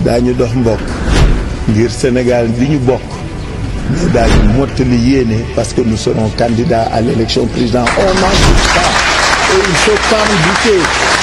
daañu dox mbokk ngir Sénégal bi ñu bokk mais daañu mottali yéene parce que nous serons candidats à l'élection présidentielle. On n'en doute pas et il faut pas en douter.